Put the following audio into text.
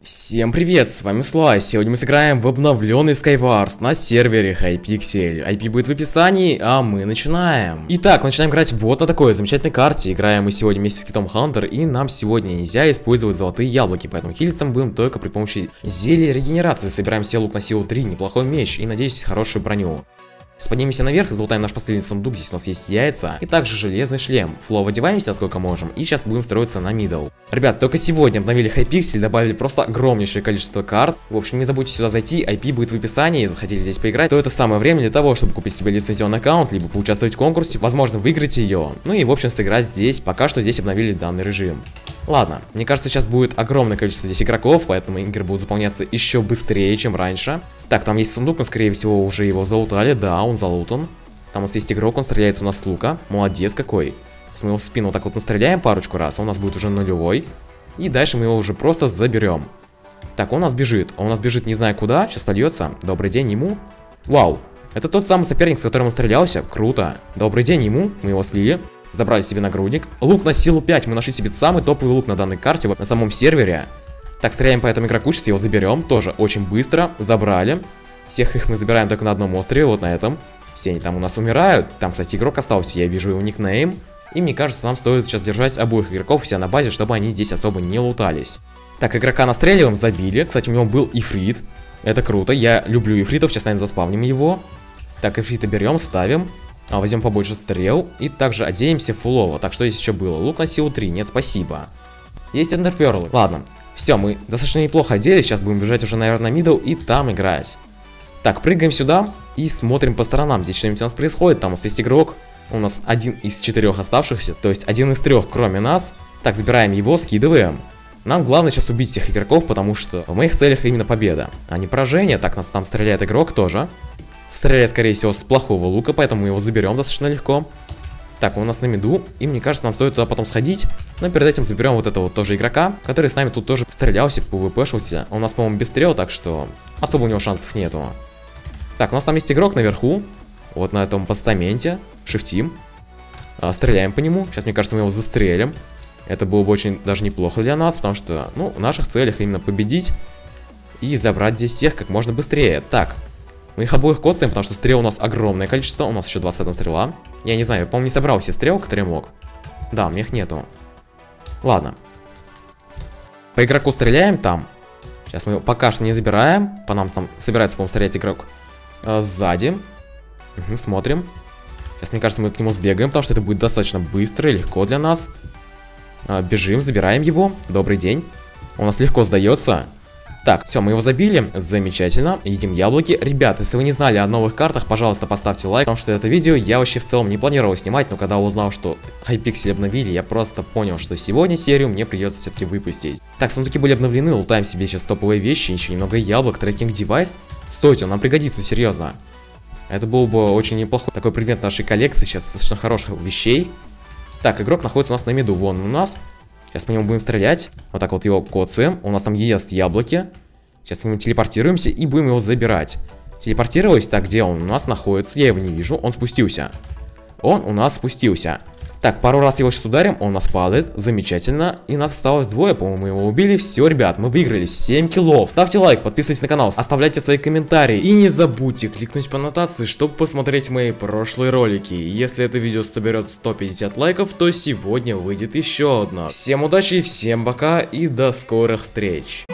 Всем привет, с вами Слай. Сегодня мы сыграем в обновленный Skywars на сервере Hypixel. IP будет в описании, а мы начинаем. Итак, мы начинаем играть вот на такой замечательной карте. Играем мы сегодня вместе с Китом Хантер, и нам сегодня нельзя использовать золотые яблоки, поэтому хилиться мы будем только при помощи зелья регенерации. Собираем себе лук на силу 3, неплохой меч и, надеюсь, хорошую броню. Поднимемся наверх, залутаем наш последний сундук, здесь у нас есть яйца и также железный шлем. Флоу одеваемся насколько можем и сейчас будем строиться на мидл. Ребят, только сегодня обновили Hypixel, добавили просто огромнейшее количество карт. В общем, не забудьте сюда зайти, IP будет в описании, захотели здесь поиграть, то это самое время для того, чтобы купить себе лицензионный аккаунт, либо поучаствовать в конкурсе, возможно выиграть ее. Ну и в общем сыграть здесь, пока что здесь обновили данный режим. Ладно, мне кажется, сейчас будет огромное количество здесь игроков, поэтому игры будут заполняться еще быстрее, чем раньше. Так, там есть сундук, но скорее всего уже его залутали, да, он залутан. Там у нас есть игрок, он стреляется у нас с лука, молодец какой. Сейчас мы его в спину вот так вот настреляем парочку раз, он у нас будет уже нулевой. И дальше мы его уже просто заберем. Так, он у нас бежит не знаю куда, сейчас сольется. Добрый день ему. Вау, это тот самый соперник, с которым он стрелялся, круто. Добрый день ему, мы его слили. Забрали себе нагрудник. Лук на силу 5. Мы нашли себе самый топовый лук на данной карте, вот на самом сервере. Так, стреляем по этому игроку, сейчас его заберем. Тоже очень быстро. Забрали. Всех их мы забираем только на одном острове, вот на этом. Все они там у нас умирают. Там, кстати, игрок остался, я вижу его никнейм. И мне кажется, нам стоит сейчас держать обоих игроков у себя на базе, чтобы они здесь особо не лутались. Так, игрока настреливаем, забили. Кстати, у него был ифрит. Это круто, я люблю ифритов, сейчас, наверное, заспавним его. Так, ифрита берем, ставим. Возьмем побольше стрел и также оденемся фулово. Так, что здесь еще было? Лук на силу 3, нет, спасибо. Есть эндерперлы. Ладно, все, мы достаточно неплохо оделись. Сейчас будем бежать уже, наверное, на мидл и там играть. Так, прыгаем сюда и смотрим по сторонам. Здесь что-нибудь у нас происходит. Там у нас есть игрок. У нас один из 4 оставшихся, то есть один из 3, кроме нас. Так, забираем его, скидываем. Нам главное сейчас убить всех игроков, потому что в моих целях именно победа, а не поражение. Так, нас там стреляет игрок тоже. Стреляет, скорее всего, с плохого лука, поэтому мы его заберем достаточно легко. Так, он у нас на миду, и мне кажется, нам стоит туда потом сходить. Но перед этим заберем вот этого вот тоже игрока, который с нами тут тоже стрелялся, пвпшился. Он у нас, по-моему, без стрел, так что особо у него шансов нету. Так, у нас там есть игрок наверху, вот на этом постаменте, шифтим. Стреляем по нему, сейчас, мне кажется, мы его застрелим. Это было бы очень даже неплохо для нас, потому что, ну, в наших целях именно победить и забрать здесь всех как можно быстрее. Так. Мы их обоих коцаем, потому что стрел у нас огромное количество. У нас еще 21 стрела. Я не знаю, я, по-моему, не собрал все стрел, которые мог. Да, у меня их нету. Ладно. По игроку стреляем там. Сейчас мы его пока что не забираем. По нам там собирается, по-моему, стрелять игрок сзади. Смотрим. Сейчас, мне кажется, мы к нему сбегаем, потому что это будет достаточно быстро и легко для нас. Бежим, забираем его. Добрый день. Он у нас легко сдается. Так, все, мы его забили, замечательно, едим яблоки. Ребят, если вы не знали о новых картах, пожалуйста, поставьте лайк, потому что это видео я вообще в целом не планировал снимать, но когда узнал, что Hypixel обновили, я просто понял, что сегодня серию мне придется все-таки выпустить. Так, сундуки были обновлены, лутаем себе сейчас топовые вещи, еще немного яблок, трекинг-девайс. Стойте, он нам пригодится, серьезно. Это был бы очень неплохой такой предмет нашей коллекции, сейчас достаточно хороших вещей. Так, игрок находится у нас на миду, вон у нас. Сейчас по нему будем стрелять. Вот так вот его коцаем. У нас там ест яблоки. Сейчас мы телепортируемся и будем его забирать. Телепортировались. Так, где он у нас находится? Я его не вижу. Он спустился. Он у нас спустился. Так, пару раз его сейчас ударим. Он у нас падает. Замечательно. И нас осталось двое. По-моему, мы его убили. Все, ребят, мы выиграли 7 киллов. Ставьте лайк, подписывайтесь на канал, оставляйте свои комментарии. И не забудьте кликнуть по аннотации, чтобы посмотреть мои прошлые ролики. Если это видео соберет 150 лайков, то сегодня выйдет еще одно. Всем удачи, всем пока и до скорых встреч.